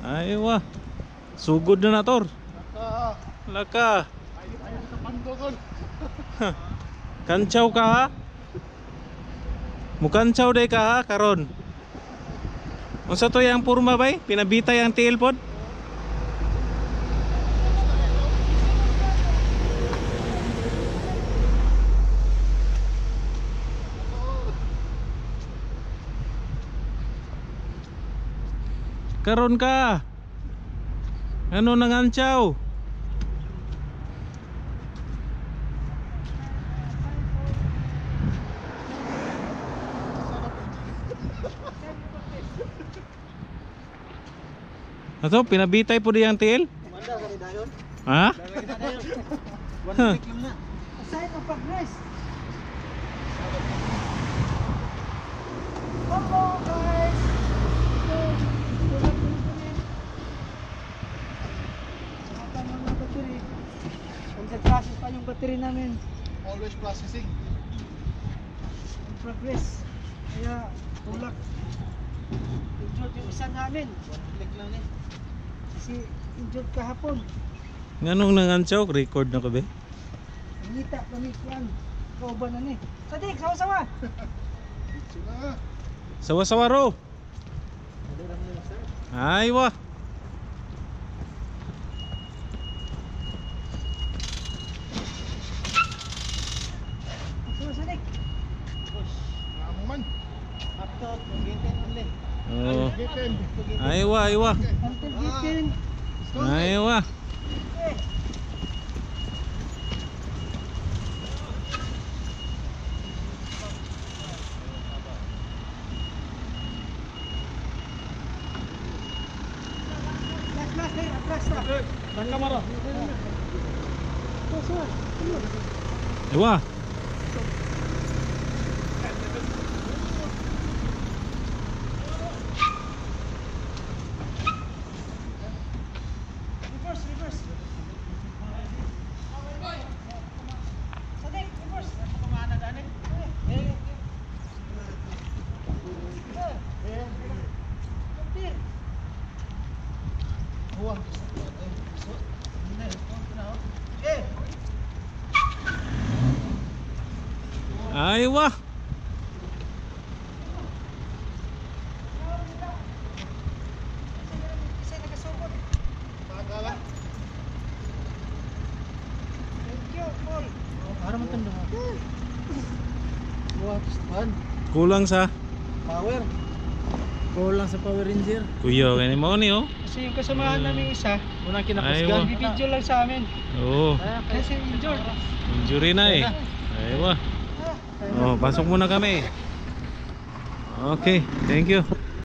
Ay wah. Sugod na tor. Laka. Kancaw ka ha? Mukancaw day ka ha karon. Unsa to yang purma bay? Pinabitay ang tiil pod? Karon ka. Ano nangancaw? Ato, pinabitay po diyang tiil? Ha? Aside ng pag-rest. Hello guys! Matang mga battery. Nagsa-process pa yung battery namin. Always processing. In progress. Kaya tulak. Injured yung isa namin. One click lang eh. Kasi injured kahapon. Nganong nangancaw? Record na ko be? Nangita kami kuan. Kauban na ni. Sadik, sawa-sawa! Sila. Sawa-sawa ro. Ay wah. Sawa, Sadik! Amo man. Laptop, magitin ulit. Oh. Gitin. Ay wah, ay wah. Until gitin. Ay wah. Eh, last, atras na. Ang kamera. Sawa, Ay wah. reverse. Sadik, reverse. Pamana dani. Huwag. Ay wah. Isa nakasugod. Pagala. Thank you, Paul. Para man tanda. Huwag. Man. Kulang sa Power. Kulang sa Power Ranger. kuya kani mo ni oh. Kasi yung kasamahan namin isa, Unang kinapusgan. video lang sa amin. Oh, Kasi injured. injury na eh. Ay wah. Oh, pasok muna kami. Okay, thank you.